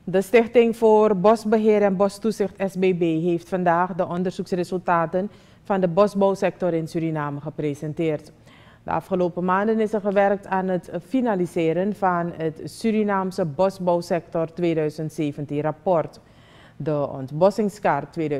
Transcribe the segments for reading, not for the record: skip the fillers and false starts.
De Stichting voor Bosbeheer en Bostoezicht SBB heeft vandaag de onderzoeksresultaten van de bosbouwsector in Suriname gepresenteerd. De afgelopen maanden is er gewerkt aan het finaliseren van het Surinaamse bosbouwsector 2017 rapport, de ontbossingskaart 2016-2017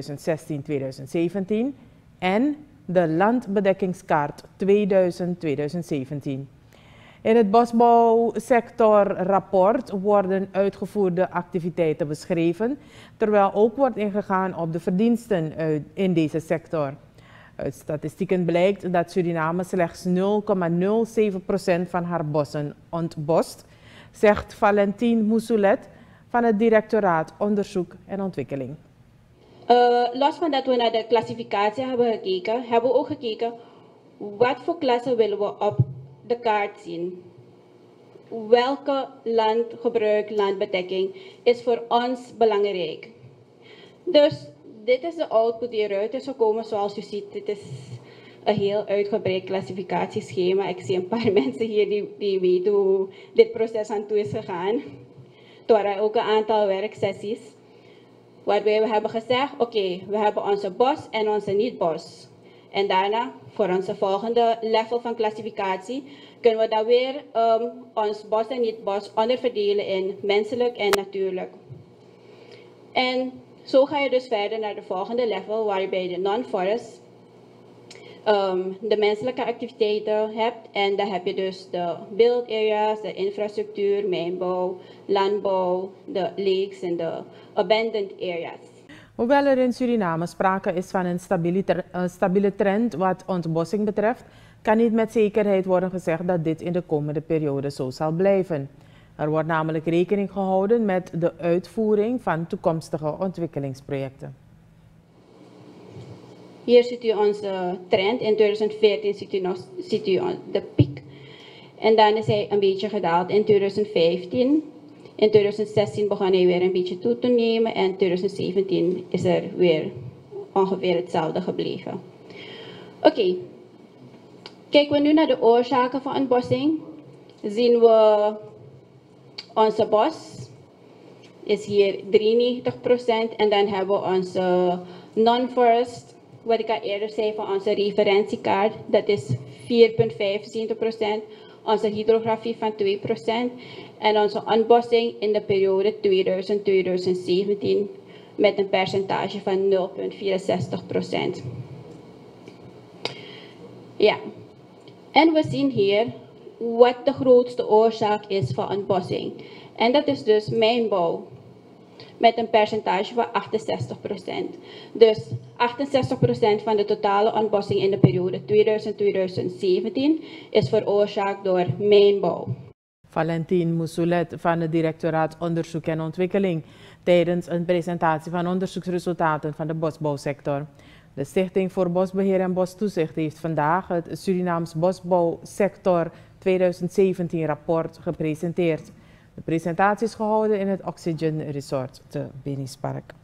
en de landbedekingskaart 2000-2017. In het bosbouwsectorrapport worden uitgevoerde activiteiten beschreven, terwijl ook wordt ingegaan op de verdiensten in deze sector. Uit statistieken blijkt dat Suriname slechts 0,07% van haar bossen ontbost, zegt Valentine Mousoulet van het Directoraat Onderzoek en Ontwikkeling. Los van dat we naar de klassificatie hebben gekeken, hebben we ook gekeken wat voor klassen willen we op de kaart zien. Welke landgebruik, landbedekking is voor ons belangrijk. Dus dit is de output die eruit is gekomen. Zoals u ziet, dit is een heel uitgebreid klassificatieschema. Ik zie een paar mensen hier die weten hoe dit proces aan toe is gegaan. Er waren ook een aantal werksessies waarbij we hebben gezegd, oké, we hebben onze bos en onze niet-bos. En daarna, voor onze volgende level van klassificatie, kunnen we dan weer ons bos en niet-bos onderverdelen in menselijk en natuurlijk. En zo ga je dus verder naar de volgende level, waarbij je de non-forest, de menselijke activiteiten hebt. En dan heb je dus de build areas, de infrastructuur, mijnbouw, landbouw, de lakes en de abandoned areas. Hoewel er in Suriname sprake is van een stabiele trend wat ontbossing betreft, kan niet met zekerheid worden gezegd dat dit in de komende periode zo zal blijven. Er wordt namelijk rekening gehouden met de uitvoering van toekomstige ontwikkelingsprojecten. Hier ziet u onze trend. In 2014 ziet u de piek. En dan is hij een beetje gedaald in 2015. In 2016 begon hij weer een beetje toe te nemen en in 2017 is er weer ongeveer hetzelfde gebleven. Oké. Kijken we nu naar de oorzaken van ontbossing, zien we onze bos is hier 93% en dan hebben we onze non-forest, wat ik al eerder zei van onze referentiekaart, dat is 4,75%, onze hydrografie van 2% en onze ontbossing in de periode 2000-2017 met een percentage van 0,64%. Ja. En we zien hier wat de grootste oorzaak is van ontbossing. En dat is dus mijnbouw. Met een percentage van 68%. Dus 68% van de totale ontbossing in de periode 2000-2017 is veroorzaakt door mijnbouw. Valentine Mousoulet van het Directoraat Onderzoek en Ontwikkeling tijdens een presentatie van onderzoeksresultaten van de bosbouwsector. De Stichting voor Bosbeheer en Bostoezicht heeft vandaag het Surinaams bosbouwsector 2017 rapport gepresenteerd. De presentatie is gehouden in het Oxygen Resort te Benispark.